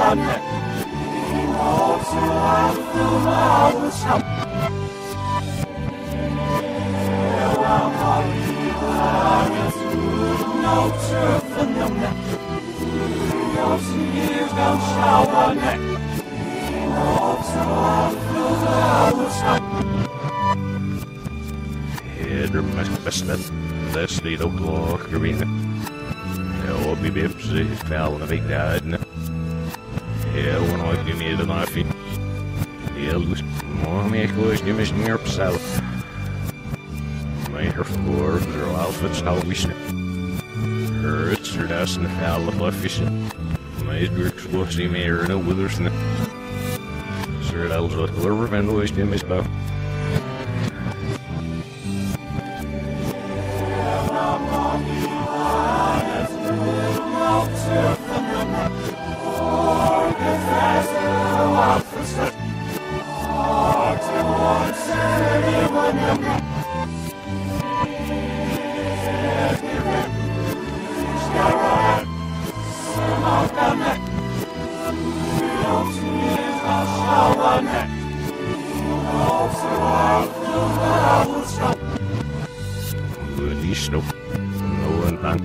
Header mest besmet, that's the outlaw arena. I'll be busy falling a big dad. Yeah, when I give me the knife, yeah, loose more me close, give me some near salad. My hair floor, their outfits, how we snip. Hurts or that's in the foul of life fishing. My works will see me or no withers. Sir, that'll just whoever and always do his bow. Snow, no one done.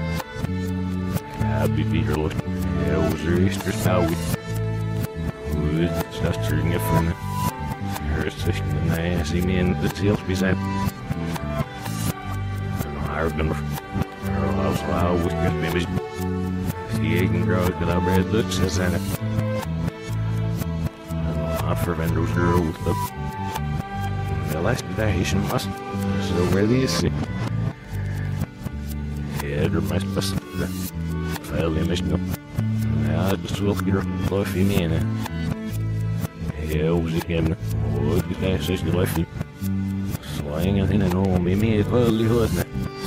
Happy Peter look. Yeah, was there Easter Snowy? Wood, that's turning it from it. Here's the nice, see me in the tails beside. And I've been also how we get maybe see egg grow that I read looks as in it. And for vendors grow with the last Haitian must. So where do you see? Header mest best fel image no. Ja, dus wil ik hier live in ene. Heel ik hem. Oh, ik krijg zes de live. Slang en in en om me het wel lief ne.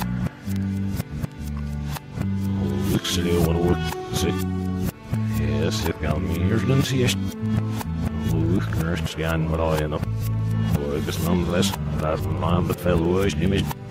Ik stel wat hoor. Zit. Ja, zit kan meer dan zie je. Ik rust gaan met al je nog. Oh, ik is nonetheless. Dat is een man met veel woord image.